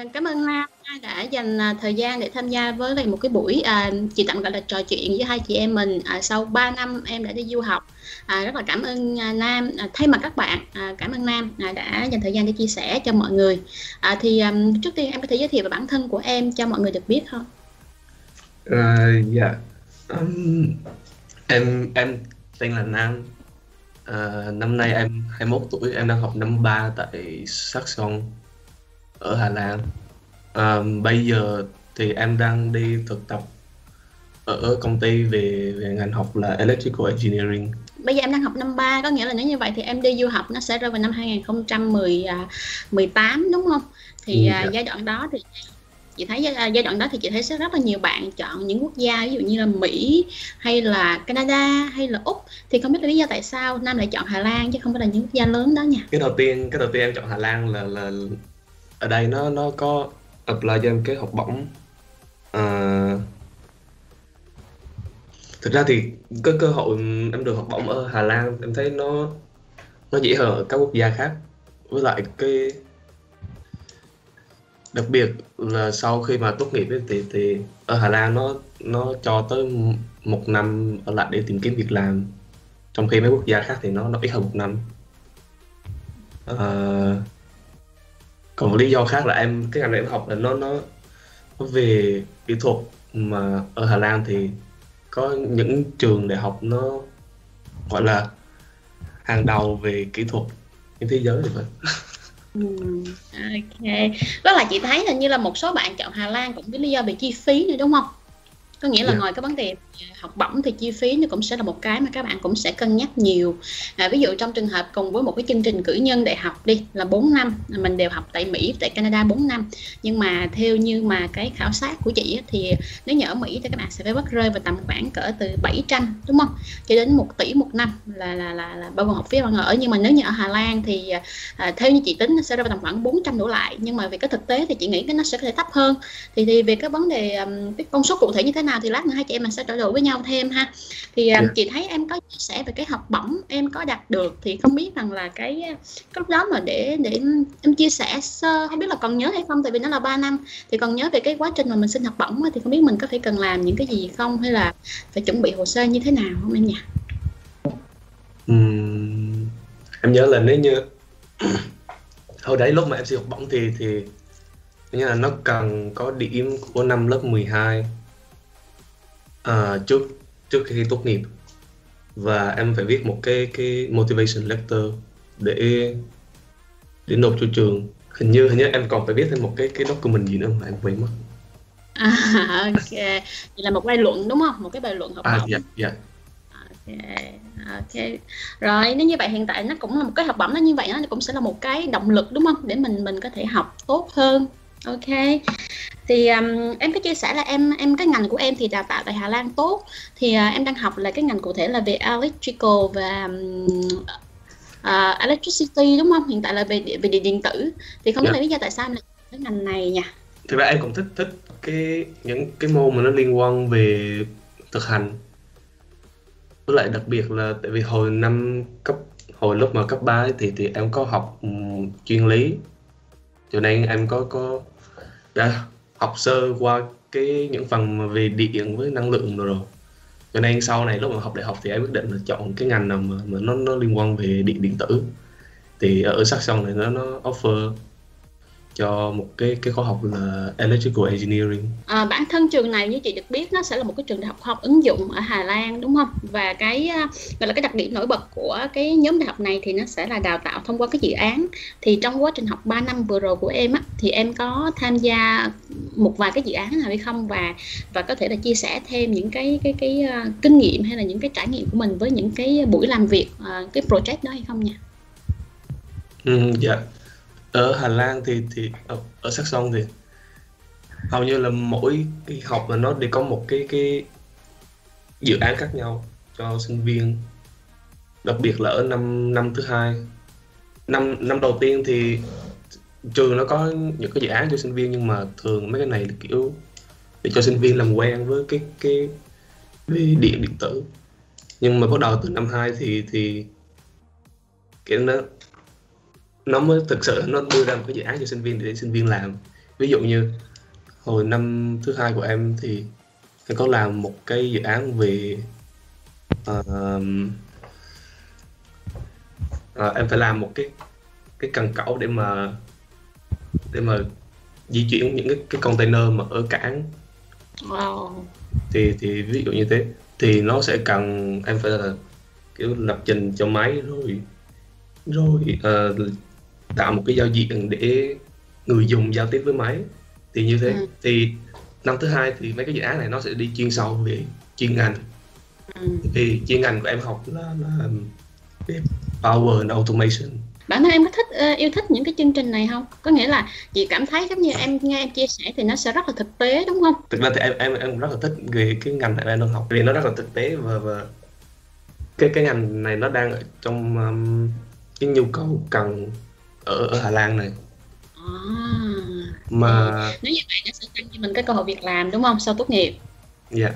Cảm ơn Nam đã dành thời gian để tham gia với lại một cái buổi chị tạm gọi là trò chuyện với hai chị em mình sau 3 năm em đã đi du học. Rất là cảm ơn Nam, thay mặt các bạn cảm ơn Nam đã dành thời gian để chia sẻ cho mọi người. Trước tiên em có thể giới thiệu về bản thân của em cho mọi người được biết không? Dạ. Ừm, em tên là Nam. Năm nay em 21 tuổi, em đang học năm 3 tại Saxon ở Hà Lan. Bây giờ thì em đang đi thực tập ở công ty về ngành học là Electrical Engineering. Bây giờ em đang học năm 3, có nghĩa là nếu như vậy thì em đi du học nó sẽ rơi vào năm 2018 đúng không? Dạ. Giai đoạn đó thì chị thấy giai đoạn đó thì chị thấy sẽ rất là nhiều bạn chọn những quốc gia ví dụ như là Mỹ hay là Canada hay là Úc, thì không biết là lý do tại sao Nam lại chọn Hà Lan chứ không phải là những quốc gia lớn đó nha. Cái đầu tiên em chọn Hà Lan là ở đây nó có apply cho em cái học bổng. Ờ, Thực ra thì cái cơ hội em được học bổng ở Hà Lan em thấy nó dễ hơn ở các quốc gia khác, với lại cái đặc biệt là sau khi mà tốt nghiệp ấy, thì ở Hà Lan nó cho tới 1 năm ở lại để tìm kiếm việc làm, trong khi mấy quốc gia khác thì nó ít hơn 1 năm. Ờ, Còn một lý do khác là cái ngành này em học là nó về kỹ thuật, mà ở Hà Lan thì có những trường đại học nó gọi là hàng đầu về kỹ thuật trên thế giới rồi. Ok, đó là chị thấy là như là một số bạn chọn Hà Lan cũng với lý do về chi phí nữa đúng không? Có nghĩa là Dạ. ngoài cái vấn đề học bổng thì chi phí nó cũng sẽ là một cái mà các bạn cũng sẽ cân nhắc nhiều. Ví dụ trong trường hợp cùng với một cái chương trình cử nhân đại học đi là 4 năm, mình đều học tại Mỹ, tại Canada 4 năm. Nhưng mà theo như mà cái khảo sát của chị thì nếu như ở Mỹ thì các bạn sẽ phải mất rơi vào tầm khoảng cỡ từ 700 đúng không? Cho đến 1 tỷ một năm là bao gồm học phí ăn ở. Nhưng mà nếu như ở Hà Lan thì theo như chị tính nó sẽ rơi vào tầm khoảng 400 đổ lại. Nhưng mà về cái thực tế thì chị nghĩ cái nó sẽ có thể thấp hơn. Thì về cái vấn đề cái con số cụ thể như thế nào thì lát nữa hai chị em mình sẽ trao đổi với nhau thêm ha. Dạ. Chị thấy em có chia sẻ về cái học bổng em có đạt được, thì không biết rằng là cái lúc đó mà để em chia sẻ sơ, không biết là còn nhớ hay không, tại vì nó là 3 năm thì còn nhớ về cái quá trình mà mình xin học bổng thì không biết mình có phải cần làm những cái gì không, hay là phải chuẩn bị hồ sơ như thế nào không em nhỉ? Em nhớ là nếu như hồi đấy lúc mà em xin học bổng thì như là nó cần có điểm của năm lớp 12 trước trước khi tốt nghiệp, và em phải viết một cái motivation letter để nộp cho trường. Hình như em còn phải viết thêm một cái document gì nữa mà em quên mất. Ok, vậy là một bài luận đúng không, một cái bài luận học bổng. Dạ, dạ. Ok, ok. Rồi nếu như vậy hiện tại nó cũng là một cái học bổng, nó như vậy nó cũng sẽ là một cái động lực đúng không, để mình có thể học tốt hơn. Ok. Em có chia sẻ là em cái ngành của em thì đào tạo tại Hà Lan tốt, thì em đang học là cái ngành cụ thể là về electrical và electricity đúng không? Hiện tại là về điện tử. Thì không biết Dạ. là lý do tại sao em lại chọn cái ngành này nha. Thực ra em cũng thích thích những cái môn mà nó liên quan về thực hành, với lại đặc biệt là tại vì hồi lúc mà cấp 3 ấy, thì em có học chuyên lý, cho nên em có đã học sơ qua những phần mà về điện với năng lượng rồi, cho nên sau này lúc mà học đại học thì em quyết định là chọn cái ngành nào mà nó liên quan về điện tử. Thì ở Saxon này nó offer cho một cái khóa học là Electrical Engineering. Bản thân trường này như chị được biết nó sẽ là một cái trường đại học khoa học ứng dụng ở Hà Lan đúng không? Và gọi là cái đặc điểm nổi bật của cái nhóm đại học này thì nó sẽ là đào tạo thông qua cái dự án. Thì trong quá trình học 3 năm vừa rồi của em á, thì em có tham gia một vài cái dự án nào hay không, và có thể là chia sẻ thêm những cái kinh nghiệm hay là những cái trải nghiệm của mình với những cái buổi làm việc, cái project đó hay không nha? Dạ. Ở Hà Lan thì ở Saxon thì hầu như là mỗi cái học là nó đều có một cái dự án khác nhau cho sinh viên, đặc biệt là ở năm năm thứ hai. Năm đầu tiên thì trường nó có những cái dự án cho sinh viên, nhưng mà thường mấy cái này là kiểu để cho sinh viên làm quen với cái về điện tử. Nhưng mà bắt đầu từ năm 2 thì kiểu nó mới thực sự nó đưa ra một cái dự án cho sinh viên để sinh viên làm. ví dụ như hồi năm thứ hai của em thì em có làm một cái dự án về em phải làm một cái cần cẩu để mà di chuyển những cái container mà ở cảng. Wow. Thì ví dụ như thế thì nó sẽ cần em phải là kiểu lập trình cho máy, rồi tạo một cái giao diện để người dùng giao tiếp với máy. Thì như thế thì năm thứ hai thì mấy cái dự án này nó sẽ đi chuyên sâu về chuyên ngành. Thì chuyên ngành của em học là về Power and Automation. Bản thân em có yêu thích những cái chương trình này không? Có nghĩa là chị cảm thấy giống như em nghe em chia sẻ thì nó sẽ rất là thực tế đúng không? Thực ra thì em rất là thích về cái ngành này em đang học, vì nó rất là thực tế và cái ngành này nó đang ở trong cái nhu cầu cần ở Hà Lan này. Mà nếu như vậy nó sẽ tăng cho mình cái cơ hội việc làm đúng không sau tốt nghiệp? Dạ.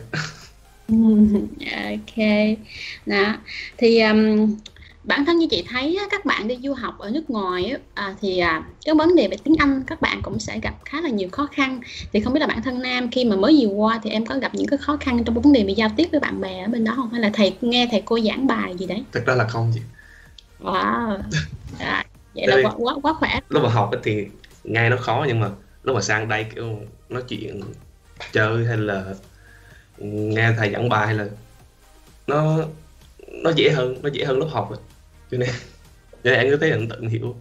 Ok. Đó. Thì bản thân như chị thấy các bạn đi du học ở nước ngoài thì cái vấn đề về tiếng Anh các bạn cũng sẽ gặp khá là nhiều khó khăn. Thì không biết là bản thân Nam khi mà mới vừa qua thì em có gặp những cái khó khăn trong vấn đề về giao tiếp với bạn bè ở bên đó không? Hay là nghe thầy cô giảng bài gì đấy? Thực ra là không chị. Wow. Vậy là quá khỏe. Lúc mà học thì nghe nó khó, nhưng mà lúc mà sang đây kiểu nói chuyện chơi hay là nghe thầy giảng bài hay là nó dễ hơn lúc học rồi. Cho nên em có thấy tự hiểu.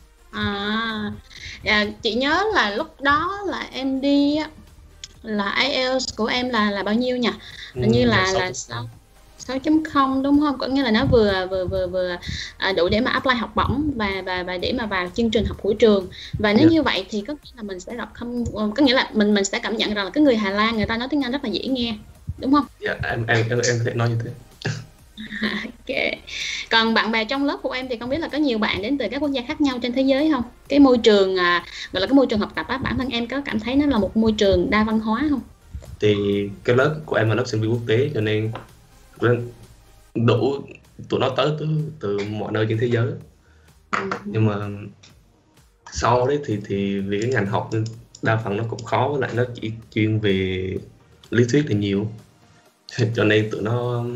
Chị nhớ là lúc đó là em đi là IELTS của em là bao nhiêu nhỉ? Hình như là 6.0 đúng không? Có nghĩa là nó vừa đủ để mà apply học bổng và để mà vào chương trình học của trường. Và nếu như vậy thì có nghĩa là mình sẽ gặp có nghĩa là mình sẽ cảm nhận rằng là cái người Hà Lan người ta nói tiếng Anh rất là dễ nghe, đúng không? Dạ, em có thể nói như thế. Ok. Còn bạn bè trong lớp của em thì không biết là có nhiều bạn đến từ các quốc gia khác nhau trên thế giới không? Cái môi trường gọi là cái môi trường học tập á, bản thân em có cảm thấy nó là một môi trường đa văn hóa không? Thì cái lớp của em là lớp sinh viên quốc tế, cho nên đủ tụi nó tới từ mọi nơi trên thế giới. Nhưng mà sau đấy thì vì cái ngành học nên đa phần nó cũng khó, với lại nó chỉ chuyên về lý thuyết thì nhiều, cho nên tụi nó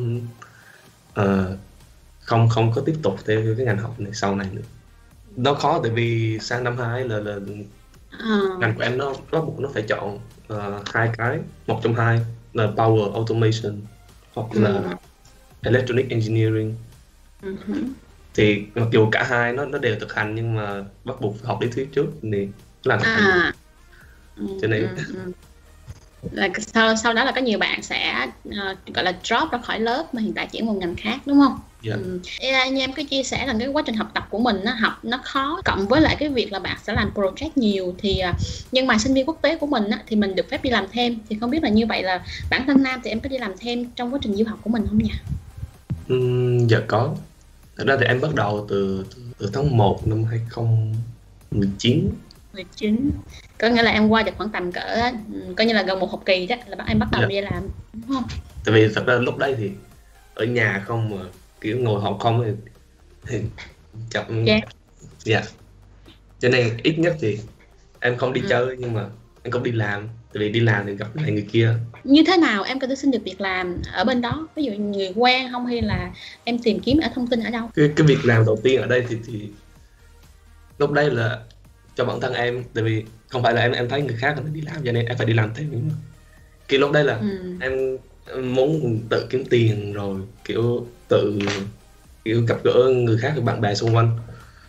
không có tiếp tục theo cái ngành học này sau này nữa. Nó khó tại vì sang năm 2 là ngành của em nó bắt buộc nó phải chọn hai cái, một trong hai là Power Automation hoặc là Electronic Engineering. Thì mặc dù cả hai nó đều thực hành, nhưng mà bắt buộc phải học lý thuyết trước thì làm thực hành. Cho nên là sau đó là có nhiều bạn sẽ gọi là drop ra khỏi lớp mà hiện tại chuyển một ngành khác, đúng không? Như em có chia sẻ là cái quá trình học tập của mình học nó khó, cộng với lại cái việc là bạn sẽ làm project nhiều, thì nhưng mà sinh viên quốc tế của mình thì mình được phép đi làm thêm. Thì không biết là như vậy là bản thân Nam thì em có đi làm thêm trong quá trình du học của mình không nhỉ? Dạ có. Thật ra thì em bắt đầu từ tháng 1 năm 2019. Có nghĩa là em qua được khoảng tầm cỡ coi như là gần một học kỳ đó là em bắt đầu đi làm, đúng không? Tại vì thật ra lúc đấy thì ở nhà không, mà kiểu ngồi học không thì chậm. Dạ. Cho nên ít nhất thì em không đi chơi, nhưng mà em cũng đi làm. Tại vì đi làm thì gặp này người kia. Như thế nào em có thể xin được việc làm ở bên đó? Ví dụ người quen không, hay là em tìm kiếm ở thông tin ở đâu? Cái việc làm đầu tiên ở đây thì lúc đấy là cho bản thân em, tại vì không phải là em thấy người khác người đi làm cho nên em phải đi làm thêm. Nhưng mà cái lúc đấy là em muốn tự kiếm tiền, rồi kiểu gặp gỡ người khác, bạn bè xung quanh.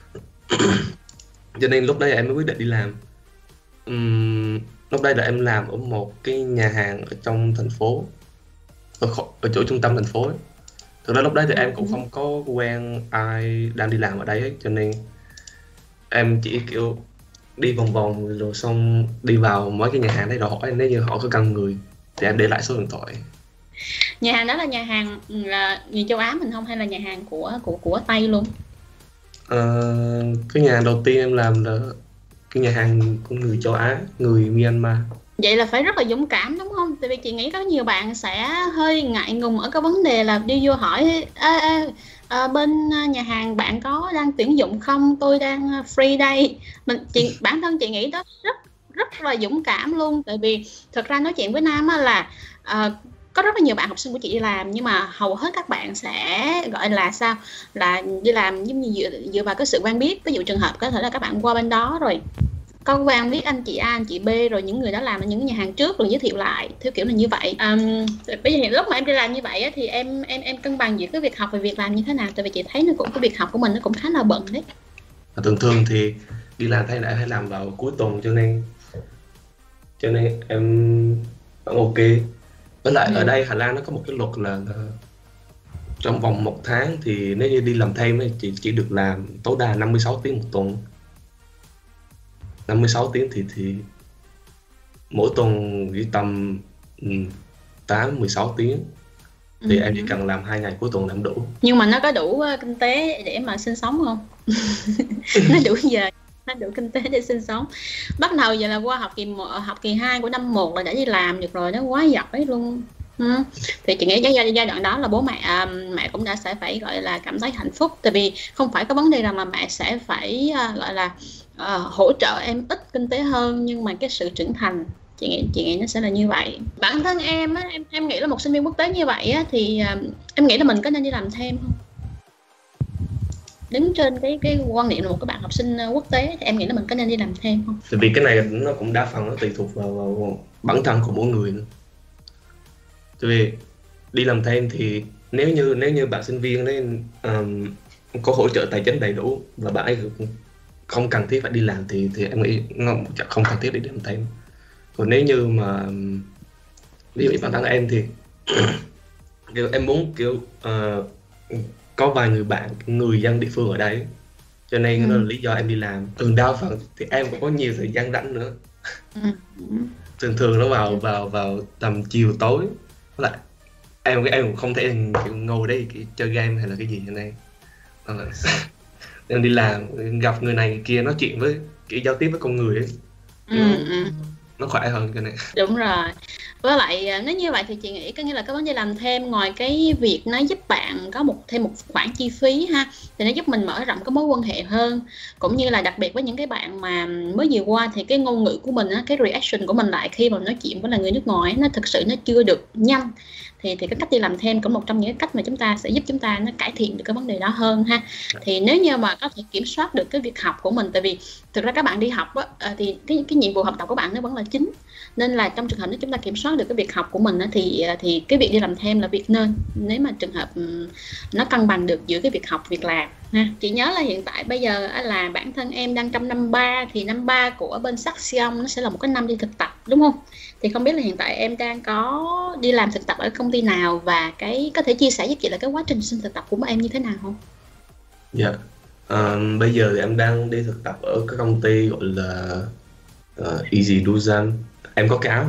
Cho nên lúc đấy em mới quyết định đi làm. Lúc đấy là em làm ở một cái nhà hàng ở trong thành phố, ở chỗ trung tâm thành phố ấy. Thực ra lúc đấy thì em cũng không có quen ai đang đi làm ở đây ấy, cho nên em chỉ kiểu đi vòng vòng rồi xong đi vào mấy cái nhà hàng đấy rồi hỏi nếu như họ có cần người thì em để lại số điện thoại. Nhà hàng đó là nhà hàng người châu Á mình không, hay là nhà hàng của Tây luôn? Cái nhà hàng đầu tiên em làm là cái nhà hàng của người châu Á, người Myanmar. Vậy là phải rất là dũng cảm đúng không? Tại vì chị nghĩ có nhiều bạn sẽ hơi ngại ngùng ở cái vấn đề là đi vô hỏi bên nhà hàng bạn có đang tuyển dụng không? Tôi đang free đây. Bản thân chị nghĩ đó rất rất là dũng cảm luôn. Tại vì thật ra nói chuyện với Nam á là có rất là nhiều bạn học sinh của chị đi làm, nhưng mà hầu hết các bạn sẽ gọi là sao, là đi làm giống như dựa vào cái sự quen biết. Ví dụ trường hợp có thể là các bạn qua bên đó rồi có quen biết anh chị A, anh chị B, rồi những người đó làm ở những nhà hàng trước rồi giới thiệu lại theo kiểu là như vậy. Bây giờ lúc mà em đi làm như vậy á, thì em cân bằng giữa cái việc học và việc làm như thế nào? Tại vì chị thấy nó cũng, cái việc học của mình nó cũng khá là bận đấy. Thường thì đi làm thay lại hay làm vào cuối tuần, cho nên em vẫn ok. Với lại ở đây Hà Lan nó có một cái luật là trong vòng 1 tháng thì nếu như đi làm thêm ấy, chỉ được làm tối đa 56 tiếng một tuần. 56 tiếng thì mỗi tuần chỉ tầm 8-16 tiếng. Thì em chỉ cần làm 2 ngày cuối tuần là em đủ. Nhưng mà nó có đủ kinh tế để mà sinh sống không? Nó đủ giờ, nó đủ kinh tế để sinh sống. Bắt đầu giờ là qua học kỳ 2 của năm 1 là đã đi làm được rồi, nó quá giỏi luôn. Thì chị nghĩ giai đoạn đó là bố mẹ cũng đã sẽ phải gọi là cảm thấy hạnh phúc. Tại vì không phải có vấn đề rằng mà mẹ sẽ phải gọi là hỗ trợ em ít kinh tế hơn, nhưng mà cái sự trưởng thành, chị nghĩ nó sẽ là như vậy. Bản thân em á, em nghĩ là một sinh viên quốc tế như vậy á, thì em nghĩ là mình có nên đi làm thêm không? Đứng trên cái quan niệm là một cái bạn học sinh quốc tế thì em nghĩ là mình có nên đi làm thêm không? Tại vì cái này nó cũng đa phần nó tùy thuộc vào bản thân của mỗi người nữa. Tại vì đi làm thêm thì nếu như bạn sinh viên đấy có hỗ trợ tài chính đầy đủ và bạn ấy không cần thiết phải đi làm thì em nghĩ nó không cần thiết để đi làm thêm. Còn nếu như mà ví dụ bản thân em thì kiểu em muốn có vài người bạn người dân địa phương ở đây, cho nên đó là lý do em đi làm. Đa phần thì em cũng có nhiều thời gian rảnh nữa. Thường nó vào tầm chiều tối, lại em cũng không thể ngồi đây chơi game hay là cái gì cho nên em đi làm gặp người này người kia, nói chuyện với giao tiếp với con người ấy, nó khỏe hơn cho nên. Đúng rồi. Với lại nếu như vậy thì chị nghĩ có nghĩa là cái vấn đề làm thêm, ngoài cái việc nó giúp bạn có thêm một khoản chi phí ha, thì nó giúp mình mở rộng cái mối quan hệ hơn, cũng như là đặc biệt với những cái bạn mà mới vừa qua thì cái ngôn ngữ của mình á, cái reaction của mình lại khi mà nói chuyện với là người nước ngoài nó thực sự nó chưa được nhanh, thì cái cách đi làm thêm cũng một trong những cái cách mà chúng ta sẽ giúp chúng ta nó cải thiện được cái vấn đề đó hơn ha. Thì nếu như mà có thể kiểm soát được cái việc học của mình, tại vì thực ra các bạn đi học á, thì cái nhiệm vụ học tập của bạn nó vẫn là chính, nên là trong trường hợp nếu chúng ta kiểm soát được cái việc học của mình á, thì cái việc đi làm thêm là việc nên, nếu mà trường hợp nó cân bằng được giữa cái việc học việc làm ha. Chị nhớ là hiện tại bây giờ là bản thân em đang trong năm 3, thì năm 3 của bên Saxion nó sẽ là một cái năm đi thực tập đúng không? Thì không biết là hiện tại em đang có đi làm thực tập ở công ty nào, và có thể chia sẻ với chị là cái quá trình xin thực tập của em như thế nào không? Dạ, bây giờ thì em đang đi thực tập ở cái công ty gọi là Easy Duzan. Em có cái áo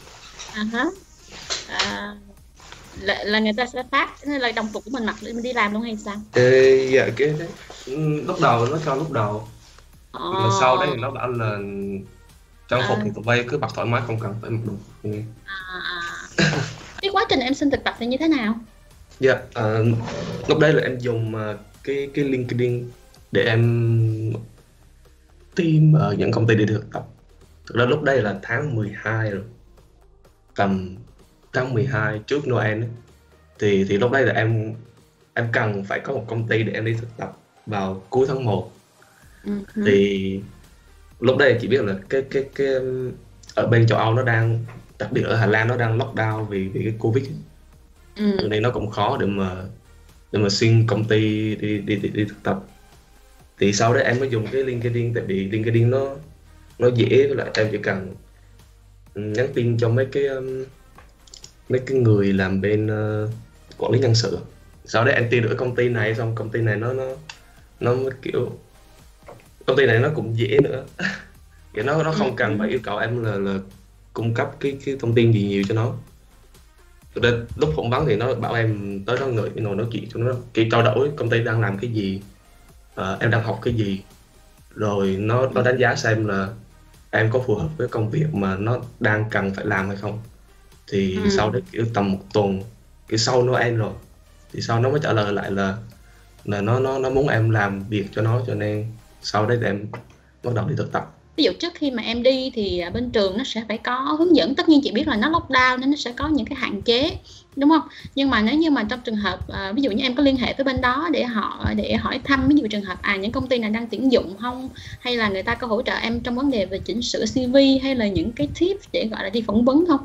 là người ta sẽ phát là đồng phục của mình mặc để mình đi làm luôn hay sao? Dạ, cái đấy lúc đầu nó cho lúc đầu, mà sau đấy thì nó bảo là trang phục thì tụi bay cứ mặc thoải mái, không cần phải mặc đồng phục. Cái quá trình em xin thực tập thì như thế nào? Dạ, lúc đấy là em dùng cái LinkedIn để em tìm những công ty để thực tập. Thực ra lúc đây là tháng 12 rồi, tầm tháng 12 trước Noel ấy. Thì lúc đấy là em cần phải có một công ty để em đi thực tập vào cuối tháng 1. Thì lúc đây chỉ biết là cái ở bên châu Âu nó đang, đặc biệt ở Hà Lan nó đang lockdown vì cái Covid ấy. Nên nó cũng khó để mà xin công ty đi thực tập. Thì sau đó em mới dùng cái LinkedIn, tại vì LinkedIn nó dễ, với lại em chỉ cần nhắn tin cho mấy cái người làm bên quản lý nhân sự. Sau đó em tin được công ty này, xong công ty này nó kiểu công ty này nó cũng dễ nữa. Kiểu nó không cần phải yêu cầu em là cung cấp cái thông tin gì nhiều cho nó. Thực lúc phỏng vấn thì nó bảo em tới đó ngồi nói chuyện cho nó, kiểu trao đổi công ty đang làm cái gì, em đang học cái gì, rồi nó đánh giá xem là em có phù hợp với công việc mà nó đang cần phải làm hay không. Thì sau đấy kiểu tầm 1 tuần, kiểu sau Noel rồi, thì sau nó mới trả lời lại là nó muốn em làm việc cho nó, cho nên sau đấy thì em bắt đầu đi thực tập. ví dụ trước khi mà em đi thì bên trường nó sẽ phải có hướng dẫn. Tất nhiên chị biết là nó lockdown nên nó sẽ có những cái hạn chế, đúng không? Nhưng mà nếu như mà trong trường hợp ví dụ như em có liên hệ với bên đó để hỏi thăm, ví dụ trường hợp những công ty này đang tuyển dụng không, hay là người ta có hỗ trợ em trong vấn đề về chỉnh sửa CV hay là những cái tips để gọi là đi phỏng vấn không?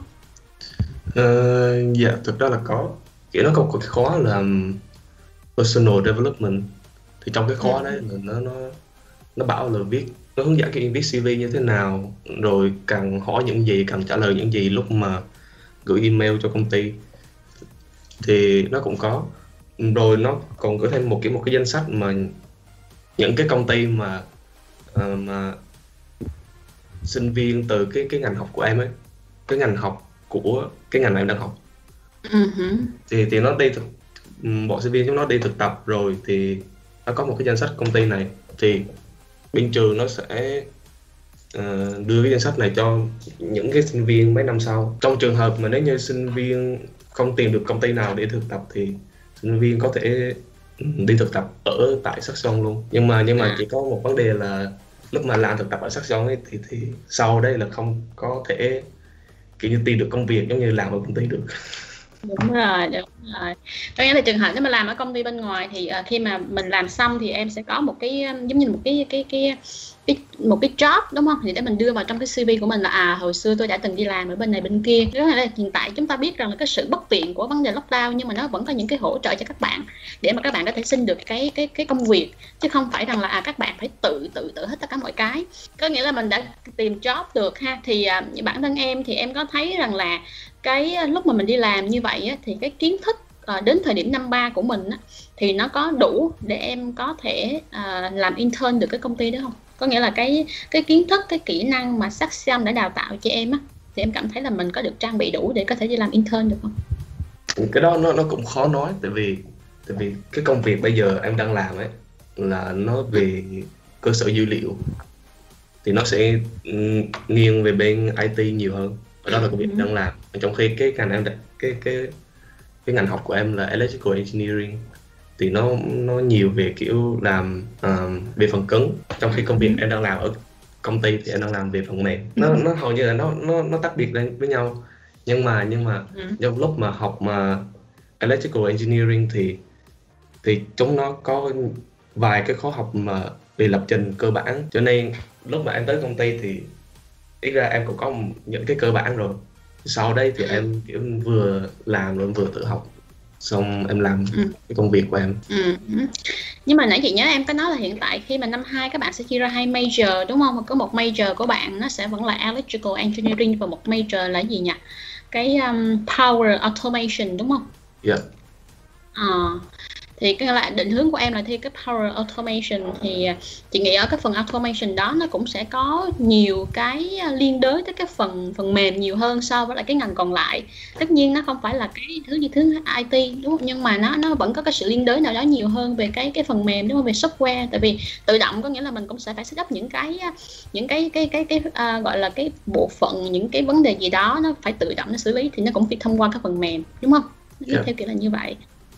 Dạ, thực ra là có. Kiểu nó có một cái khóa là personal development, thì trong cái khóa đấy là nó bảo là nó hướng dẫn cái viết CV như thế nào, rồi cần hỏi những gì, cần trả lời những gì lúc mà gửi email cho công ty, thì nó cũng có. Rồi nó còn gửi thêm một cái danh sách mà những cái công ty mà sinh viên từ cái ngành học của em ấy, cái ngành học của cái ngành mà em đang học, thì nó đi bọn sinh viên chúng nó đi thực tập rồi, thì nó có một cái danh sách công ty này, thì bên trường nó sẽ đưa cái danh sách này cho những cái sinh viên mấy năm sau. Trong trường hợp mà nếu như sinh viên không tìm được công ty nào để thực tập thì sinh viên có thể đi thực tập ở tại Saxion luôn. Nhưng mà chỉ có một vấn đề là lúc mà làm thực tập ở Saxion ấy thì sau đây là không có thể kiểu như tìm được công việc giống như làm ở công ty được. Đúng rồi. Có nghĩa là trường hợp nếu mà làm ở công ty bên ngoài thì khi mà mình làm xong thì em sẽ có một cái giống như một cái job, đúng không? Thì để mình đưa vào trong cái CV của mình là hồi xưa tôi đã từng đi làm ở bên này bên kia. Có nghĩa là hiện tại chúng ta biết rằng là cái sự bất tiện của vấn đề lockdown, nhưng mà nó vẫn có những cái hỗ trợ cho các bạn để mà các bạn có thể xin được cái công việc, chứ không phải rằng là các bạn phải tự hết tất cả mọi cái. Có nghĩa là mình đã tìm job được ha, thì bản thân em thì em có thấy rằng là cái lúc mà mình đi làm như vậy á, thì cái kiến thức đến thời điểm năm 3 của mình á, thì nó có đủ để em có thể làm intern được cái công ty đó không? Có nghĩa là cái kiến thức, cái kỹ năng mà Saxion đã đào tạo cho em á, thì em cảm thấy là mình có được trang bị đủ để có thể đi làm intern được không? Cái đó nó cũng khó nói, tại vì cái công việc bây giờ em đang làm ấy là nó về cơ sở dữ liệu, thì nó sẽ nghiêng về bên IT nhiều hơn, và đó là công việc em đang làm. Trong khi cái ngành em cái ngành học của em là electrical engineering, thì nó nhiều về kiểu làm về phần cứng, trong khi công việc em đang làm ở công ty thì em đang làm về phần mềm. Nó hầu như là nó tách biệt lên với nhau. Nhưng mà trong lúc mà học mà electrical engineering thì chúng nó có vài cái khóa học mà về lập trình cơ bản, cho nên lúc mà em tới công ty thì ít ra em cũng có những cái cơ bản rồi. Sau đây thì em kiểu vừa làm rồi vừa tự học, xong em làm cái công việc của em. Nhưng mà nãy chị nhớ em có nói là hiện tại khi mà năm 2 các bạn sẽ chia ra 2 major, đúng không? Có một major của bạn nó sẽ vẫn là electrical engineering, và một major là gì nhỉ? Cái power automation, đúng không? Dạ. Thì cái lại định hướng của em là thi cái power automation, thì chị nghĩ ở cái phần automation đó nó cũng sẽ có nhiều cái liên đới tới cái phần mềm nhiều hơn so với lại cái ngành còn lại. Tất nhiên nó không phải là cái thứ IT, đúng không? Nhưng mà nó vẫn có cái sự liên đới nào đó nhiều hơn về cái phần mềm, đúng không? Về software. Tại vì tự động có nghĩa là mình cũng sẽ phải set up những cái gọi là cái bộ phận, những cái vấn đề gì đó nó phải tự động nó xử lý, thì nó cũng phải thông qua cái phần mềm, đúng không? Theo kiểu là như vậy.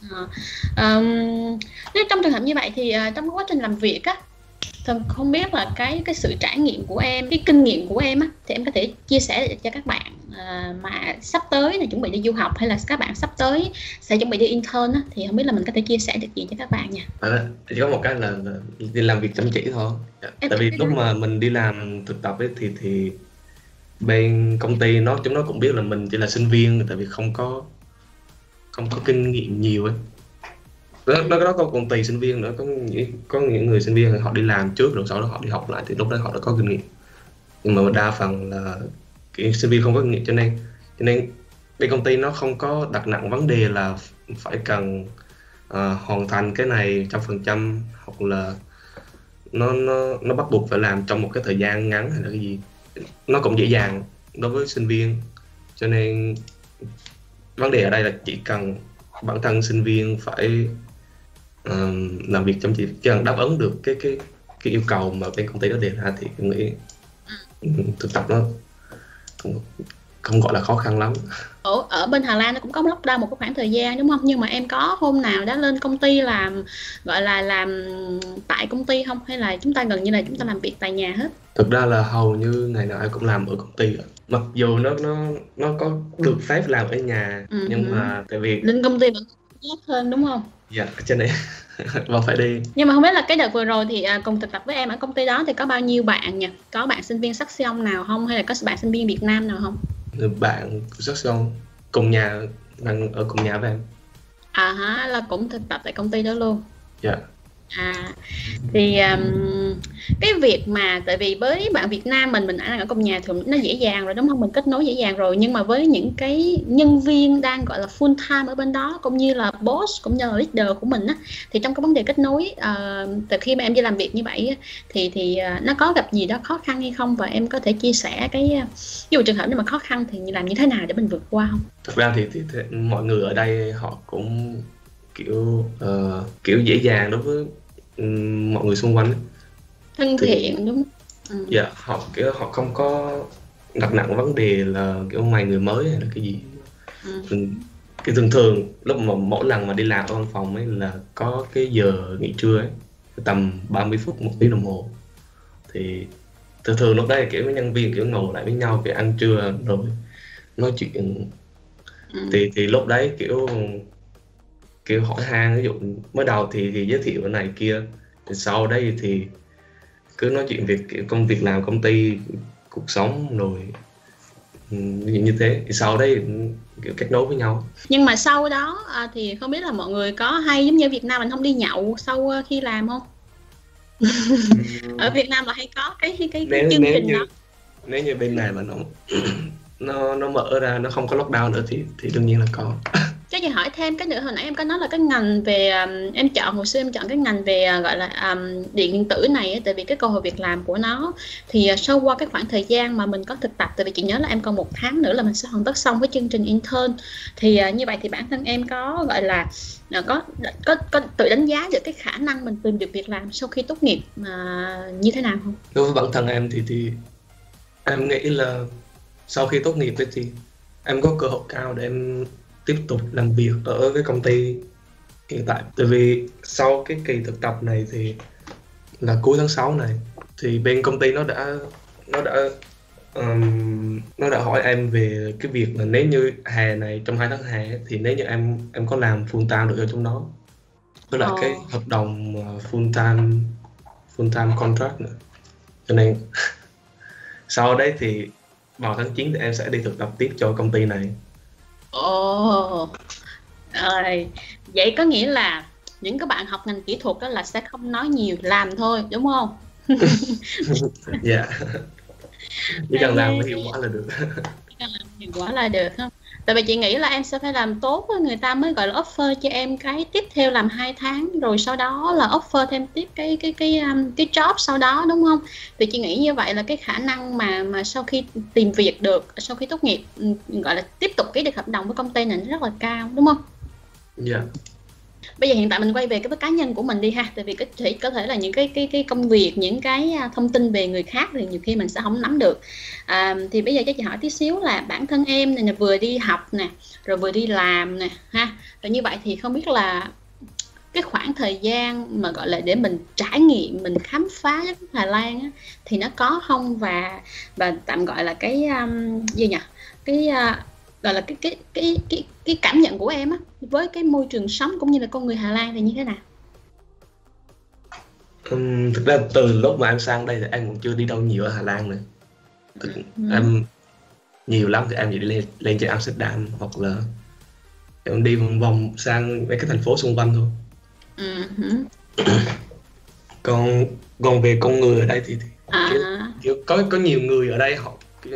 Nếu trong trường hợp như vậy thì trong quá trình làm việc á, thì không biết là cái sự trải nghiệm của em, cái kinh nghiệm của em á, thì em có thể chia sẻ cho các bạn mà sắp tới là chuẩn bị đi du học, hay là các bạn sắp tới sẽ chuẩn bị đi intern á, thì không biết là mình có thể chia sẻ được gì cho các bạn nha. Chỉ có một cái là đi làm việc chăm chỉ thôi. Tại vì lúc mà mình đi làm thực tập ấy thì bên công ty chúng nó cũng biết là mình chỉ là sinh viên, tại vì không có kinh nghiệm nhiều ấy. Đó còn tùy sinh viên nữa, có những người sinh viên họ đi làm trước rồi sau đó họ đi học lại, thì lúc đó họ đã có kinh nghiệm. Nhưng mà đa phần là kiểu sinh viên không có kinh nghiệm, cho nên bên công ty nó không có đặt nặng vấn đề là phải cần hoàn thành cái này 100%, hoặc là nó bắt buộc phải làm trong một cái thời gian ngắn hay là cái gì. Nó cũng dễ dàng đối với sinh viên, cho nên vấn đề ở đây là chỉ cần bản thân sinh viên phải làm việc chăm chỉ, chỉ cần đáp ứng được cái yêu cầu mà bên công ty đó đề ra, thì tôi nghĩ thực tập nó cũng không gọi là khó khăn lắm. Ở bên Hà Lan nó cũng có lockdown một cái khoảng thời gian đúng không? Nhưng mà em có hôm nào đã lên công ty làm, gọi là làm tại công ty không? Hay là chúng ta gần như là chúng ta làm việc tại nhà hết? Thực ra là hầu như ngày nào em cũng làm ở công ty ạ. Mặc dù nó có được phép làm ở nhà, nhưng mà tại vì Lên công ty vẫn tốt hơn đúng không? dạ cho nên vẫn phải đi. Nhưng mà không biết là cái đợt vừa rồi thì cùng thực tập với em ở công ty đó thì có bao nhiêu bạn nhỉ? Có bạn sinh viên sắc Sion nào không? Hay là có bạn sinh viên Việt Nam nào không? Bạn rất xong cùng nhà, đang ở cùng nhà với em. Là cũng thực tập tại công ty đó luôn. Dạ. Thì cái việc mà tại vì với bạn Việt Nam mình đang ở cùng nhà thường nó dễ dàng rồi đúng không, mình kết nối dễ dàng rồi, nhưng mà với những cái nhân viên đang gọi là full time ở bên đó cũng như là boss cũng như là leader của mình á, thì trong cái vấn đề kết nối từ khi mà em đi làm việc như vậy thì nó có gặp gì đó khó khăn hay không, và em có thể chia sẻ cái ví dụ trường hợp nếu mà khó khăn thì làm như thế nào để mình vượt qua không? Thực ra thì mọi người ở đây họ cũng kiểu dễ dàng đối với mọi người xung quanh ấy. Thân thiện đúng không? Dạ, họ không có đặt nặng vấn đề là kiểu mày người mới hay là cái gì. Cái thường lúc mà mỗi lần mà đi làm ở văn phòng ấy là có cái giờ nghỉ trưa ấy, tầm 30 phút 1 tiếng đồng hồ, thì thường lúc đấy kiểu nhân viên kiểu ngồi lại với nhau kiểu ăn trưa rồi nói chuyện. Thì lúc đấy kiểu hỏi han, ví dụ mới đầu thì giới thiệu cái này kia, thì sau đây thì cứ nói chuyện việc kiểu công việc làm công ty, cuộc sống rồi như thế, thì sau đấy kiểu kết nối với nhau. Nhưng mà sau đó thì không biết là mọi người có hay giống như Việt Nam mình không đi nhậu sau khi làm không? Ở Việt Nam là hay có cái chương trình đó. Nếu như bên này mà nó mở ra, nó không có lockdown nữa thì đương nhiên là có. Cho chị hỏi thêm cái nữa, hồi nãy em có nói là cái ngành về em chọn hồi xưa em chọn cái ngành về gọi là điện tử này ấy, tại vì cái cơ hội việc làm của nó thì sau qua cái khoảng thời gian mà mình có thực tập, tại vì chị nhớ là em còn 1 tháng nữa là mình sẽ hoàn tất xong với chương trình intern, thì như vậy thì bản thân em có gọi là có tự đánh giá được cái khả năng mình tìm được việc làm sau khi tốt nghiệp như thế nào không? Đối với bản thân em thì em nghĩ là sau khi tốt nghiệp thì em có cơ hội cao để em tiếp tục làm việc ở cái công ty hiện tại. Tại vì sau cái kỳ thực tập này thì là cuối tháng 6 này, thì bên công ty nó đã hỏi em về cái việc là nếu như hè này, trong 2 tháng hè thì nếu như em có làm full time được ở trong đó, với lại cái hợp đồng full time contract nữa. Cho nên sau đấy thì vào tháng 9 thì em sẽ đi thực tập tiếp cho công ty này. Vậy có nghĩa là những các bạn học ngành kỹ thuật đó là sẽ không nói nhiều, làm thôi đúng không? Dạ. Chỉ cần làm hiệu quả là được. Chỉ cần làm hiệu quả là được không? Tại vì chị nghĩ là em sẽ phải làm tốt, người ta mới gọi là offer cho em cái tiếp theo làm 2 tháng, rồi sau đó là offer thêm tiếp cái job sau đó đúng không? Thì chị nghĩ như vậy là cái khả năng mà sau khi tìm việc được, sau khi tốt nghiệp gọi là tiếp tục ký được hợp đồng với công ty này rất là cao đúng không? Dạ. Bây giờ hiện tại mình quay về cái cá nhân của mình đi ha, tại vì có thể là những cái công việc, những cái thông tin về người khác thì nhiều khi mình sẽ không nắm được. Thì bây giờ cho chị hỏi tí xíu là bản thân em này vừa đi học nè, rồi vừa đi làm nè ha, rồi như vậy thì không biết là cái khoảng thời gian mà gọi là để mình trải nghiệm, mình khám phá đất Hà Lan á, thì nó có không, và tạm gọi là cái gì nhỉ, cái gọi là cái cảm nhận của em á với cái môi trường sống cũng như là con người Hà Lan thì như thế nào? Thực ra từ lúc mà em sang đây thì em cũng chưa đi đâu nhiều ở Hà Lan nữa. Em nhiều lắm thì em chỉ đi lên trên Amsterdam, hoặc là em đi vòng vòng sang mấy cái thành phố xung quanh thôi. Còn về con người ở đây thì kiểu có nhiều người ở đây họ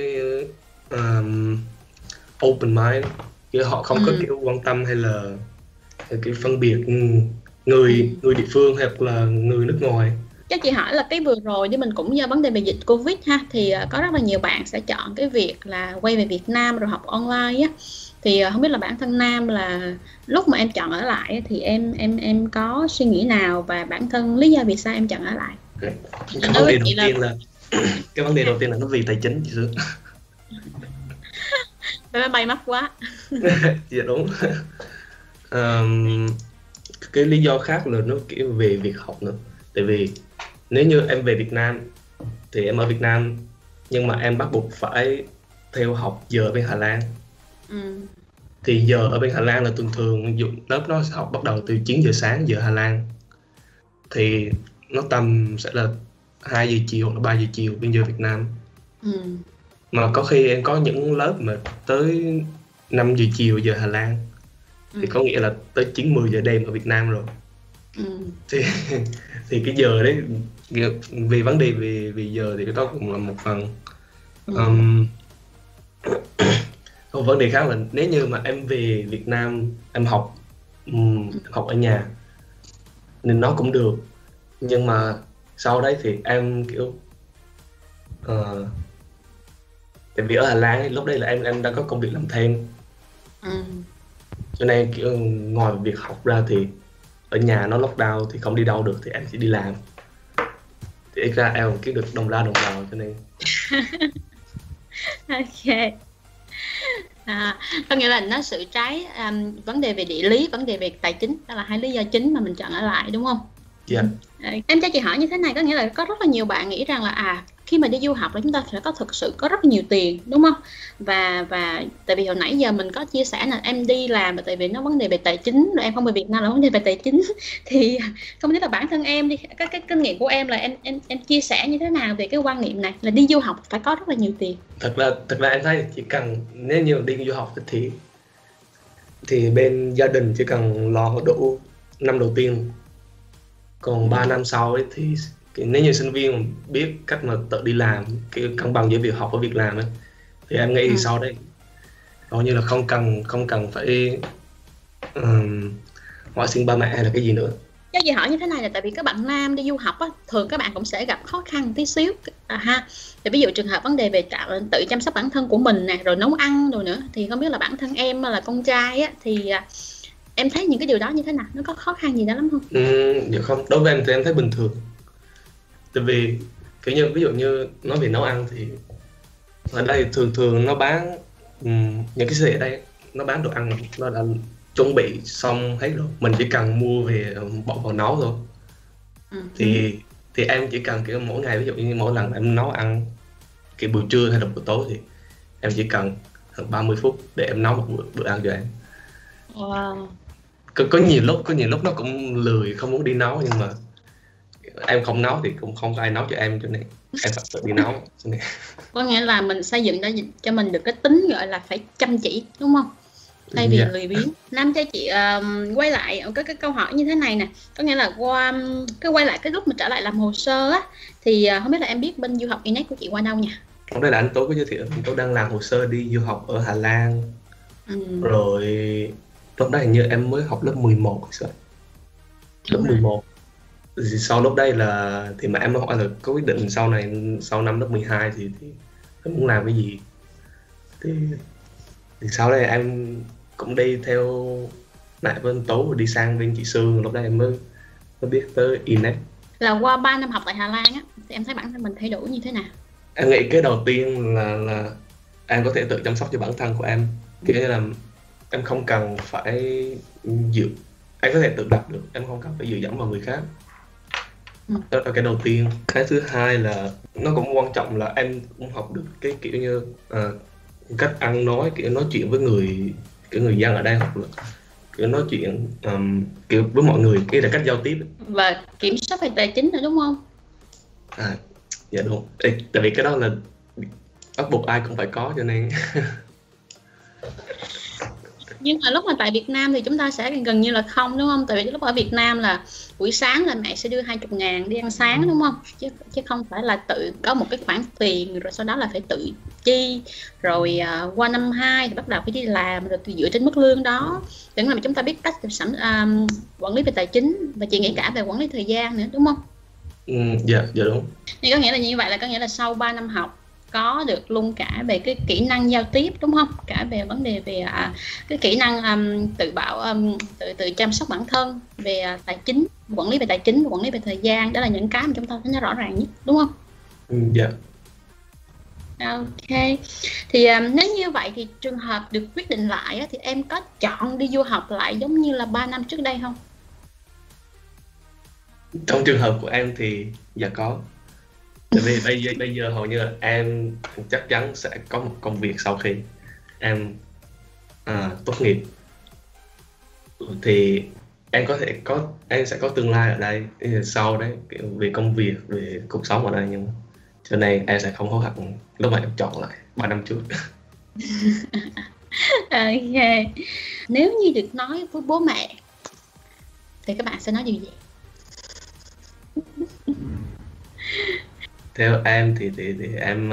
open mind, kiểu họ không có kiểu quan tâm hay là kiểu phân biệt người địa phương hoặc là người nước ngoài. Cho chị hỏi là cái vừa rồi thì mình cũng do vấn đề về dịch Covid ha, thì có rất là nhiều bạn sẽ chọn cái việc là quay về Việt Nam rồi học online á, thì không biết là bản thân Nam là lúc mà em chọn ở lại thì em có suy nghĩ nào, và bản thân lý do vì sao em chọn ở lại? Cái vấn đề đầu tiên là nó vì tài chính chị Sương. vé máy bay mắc quá. Dạ đúng. Ờm, cái lý do khác là nó kiểu về việc học nữa. Tại vì nếu như em về Việt Nam thì em ở Việt Nam, nhưng mà em bắt buộc phải theo học giờ ở bên Hà Lan. Ừ. Thì giờ ở bên Hà Lan là thường thường lớp nó sẽ học bắt đầu từ 9 giờ sáng giờ Hà Lan, thì nó tầm sẽ là 2 giờ chiều hoặc là 3 giờ chiều bên giờ Việt Nam. Ừ. Mà có khi em có những lớp mà tới 5 giờ chiều giờ Hà Lan, thì có nghĩa là tới 9-10 giờ đêm ở Việt Nam rồi. Ừ. thì thì cái giờ đấy, vì vấn đề về giờ thì cái đó cũng là một phần. Ừm, Còn vấn đề khác là nếu như mà em về Việt Nam em học học ở nhà nên nó cũng được, nhưng mà sau đấy thì em kiểu tại vì ở Hà Lan ấy, lúc đấy là em đang có công việc làm thêm, cho nên kiểu ngoài việc học ra thì ở nhà nó lockdown thì không đi đâu được, thì em chỉ đi làm, thì ít ra em kiếm được đồng ra đồng vào, cho nên Ok. Có nghĩa là nó sự trái vấn đề về địa lý, vấn đề về tài chính, đó là hai lý do chính mà mình chọn ở lại, đúng không? dạ. Em cho chị hỏi như thế này, có nghĩa là có rất là nhiều bạn nghĩ rằng là khi mà đi du học là chúng ta phải có thực sự có rất nhiều tiền, đúng không? Và tại vì hồi nãy giờ mình có chia sẻ là em đi làm là tại vì nó vấn đề về tài chính, rồi em không về Việt Nam là vấn đề về tài chính. Thì không biết là bản thân em đi, cái kinh nghiệm của em là em chia sẻ như thế nào về cái quan niệm này là đi du học phải có rất là nhiều tiền? Thật ra em thấy chỉ cần nếu như đi du học thì bên gia đình chỉ cần lo đủ năm đầu tiên, còn 3 năm sau ấy thì nếu như sinh viên mà biết cách mà tự đi làm, cái cân bằng giữa việc học và việc làm ấy, thì em nghĩ sau đấy hầu như là không cần phải hỏi xin ba mẹ hay là cái gì nữa. Cho chị hỏi như thế này là tại vì các bạn nam đi du học á, thường các bạn cũng sẽ gặp khó khăn tí xíu ha. Thì ví dụ trường hợp vấn đề về tự chăm sóc bản thân của mình nè, rồi nấu ăn rồi nữa, thì không biết là bản thân em là con trai á, thì em thấy những cái điều đó như thế nào, nó có khó khăn gì đó lắm không? Dạ không, đối với em thì em thấy bình thường. Tại vì kiểu như ví dụ như nói về nấu ăn thì ở đây thường nó bán những cái siêu thị ở đây nó bán đồ ăn nó đã chuẩn bị xong hết rồi, mình chỉ cần mua về bỏ vào nấu thôi. Thì em chỉ cần kiểu mỗi ngày, ví dụ như mỗi lần em nấu ăn kiểu buổi trưa hay là buổi tối, thì em chỉ cần 30 phút để em nấu một bữa ăn cho em. Wow. Có nhiều lúc nó cũng lười không muốn đi nấu, nhưng mà em không nấu thì cũng không có ai nấu cho em, cho nên em phải tự đi nấu. Có nghĩa là mình xây dựng ra cho mình được cái tính gọi là phải chăm chỉ, đúng không? Thay vì lười biếng. Nam cho chị quay lại cái câu hỏi như thế này nè, có nghĩa là quay lại cái lúc mà trở lại làm hồ sơ á, thì không biết là em biết bên du học INET của chị qua đâu nha? Hôm nay là anh Tố có giới thiệu, anh Tố đang làm hồ sơ đi du học ở Hà Lan. Rồi lúc đó hình như em mới học lớp 11 rồi. Lớp 11. Thì sau lúc đây là thì mà em mới hỏi là có quyết định sau này, sau năm lớp 12 thì em muốn làm cái gì. Thì sau đây em cũng đi theo lại với anh Tố và đi sang bên chị Sương, lúc đó em mới biết tới INET. Là qua 3 năm học tại Hà Lan á, thì em thấy bản thân mình thay đổi như thế nào? Em nghĩ cái đầu tiên là em có thể tự chăm sóc cho bản thân của em, kiểu như là em không cần phải em có thể tự đặt được, em không cần phải dựa dẫm vào người khác. Đó là cái đầu tiên. Cái thứ hai là nó cũng quan trọng là em cũng học được cái kiểu như cách ăn nói, kiểu nói chuyện với người dân ở đây, hoặc là kiểu nói chuyện kiểu với mọi người, cái là cách giao tiếp và kiểm soát về tài chính nữa, đúng không? Dạ đúng. Tại vì cái đó là bắt buộc ai cũng phải có, cho nên nhưng mà lúc mà tại Việt Nam thì chúng ta sẽ gần như là không, đúng không? Tại vì lúc ở Việt Nam là buổi sáng là mẹ sẽ đưa 20.000 đi ăn sáng, đúng không? Chứ không phải là tự có một cái khoản tiền rồi sau đó là phải tự chi, rồi qua năm 2 thì bắt đầu phải đi làm, rồi dựa trên mức lương đó. Tưởng là chúng ta biết cách quản lý về tài chính, và chị nghĩ cả về quản lý thời gian nữa, đúng không? Dạ đúng. Thì có nghĩa là như vậy, là có nghĩa là sau 3 năm học có được luôn cả về cái kỹ năng giao tiếp, đúng không? Cả về vấn đề về cái kỹ năng tự chăm sóc bản thân, về tài chính, quản lý về tài chính và quản lý về thời gian. Đó là những cái mà chúng ta thấy nó rõ ràng nhất, đúng không? Dạ. Ok. Thì nếu như vậy thì trường hợp được quyết định lại á, thì em có chọn đi du học lại giống như là 3 năm trước đây không? Trong trường hợp của em thì dạ có. Tại vì bây giờ hầu như là em chắc chắn sẽ có một công việc sau khi em tốt nghiệp, thì em sẽ có tương lai ở đây sau đấy, kiểu về công việc, về cuộc sống ở đây, nhưng cho nên em sẽ không hối hận lúc mà em chọn lại 3 năm trước. Ok. Nếu như được nói với bố mẹ thì các bạn sẽ nói điều gì? Theo em thì em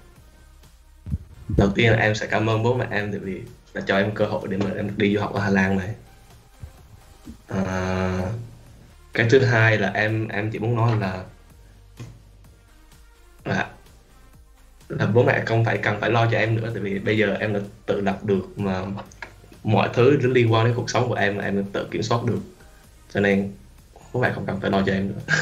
đầu tiên là em sẽ cảm ơn bố mẹ em, tại vì đã cho em cơ hội để mà em đi du học ở Hà Lan này. À, cái thứ hai là em chỉ muốn nói là là bố mẹ không phải cần phải lo cho em nữa, tại vì bây giờ em đã tự lập được, mà mọi thứ liên quan đến cuộc sống của em là em đã tự kiểm soát được, cho nên bố mẹ không cần phải lo cho em nữa.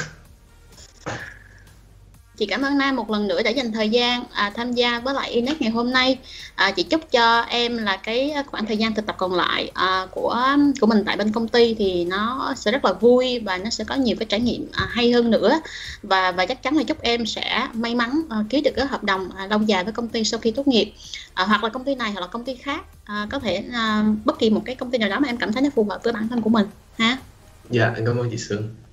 Chị cảm ơn Nam một lần nữa đã dành thời gian tham gia với lại Inet ngày hôm nay. Chị chúc cho em là cái khoảng thời gian thực tập còn lại của mình tại bên công ty thì nó sẽ rất là vui và nó sẽ có nhiều cái trải nghiệm hay hơn nữa, và chắc chắn là chúc em sẽ may mắn ký được cái hợp đồng lâu dài với công ty sau khi tốt nghiệp, hoặc là công ty này hoặc là công ty khác, có thể bất kỳ một cái công ty nào đó mà em cảm thấy nó phù hợp với bản thân của mình ha. Dạ, em cảm ơn chị Sương.